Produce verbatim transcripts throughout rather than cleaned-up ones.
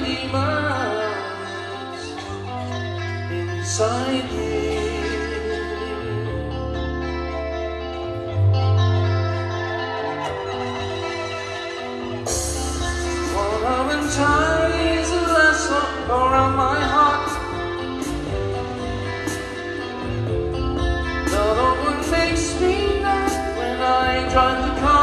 demons inside me. One of them ties a lasso around my heart. Another one makes me mad when I drive the car.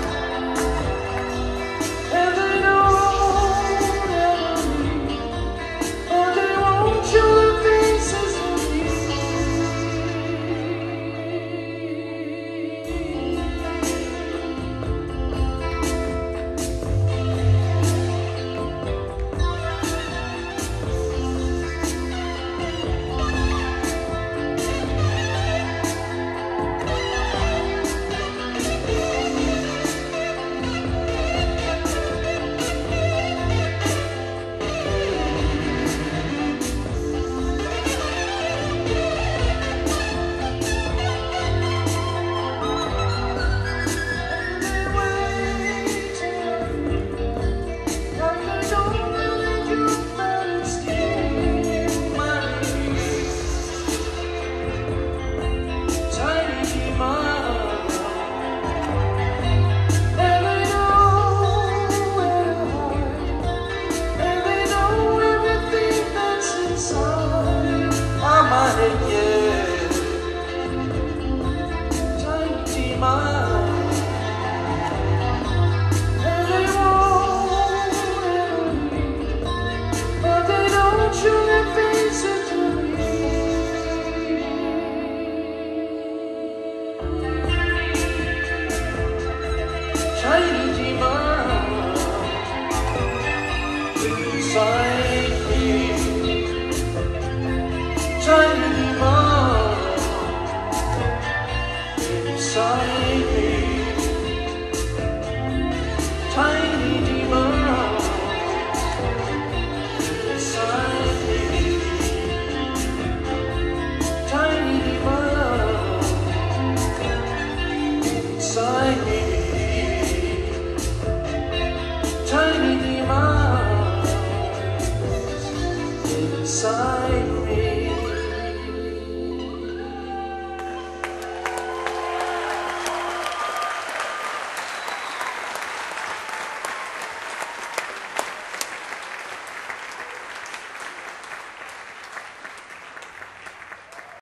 And they know never leave, but they won't show their faces to me. Tiny demons inside me. Tiny demons inside me. Tiny demons inside me. Tiny demons inside me. Tiny demons inside me.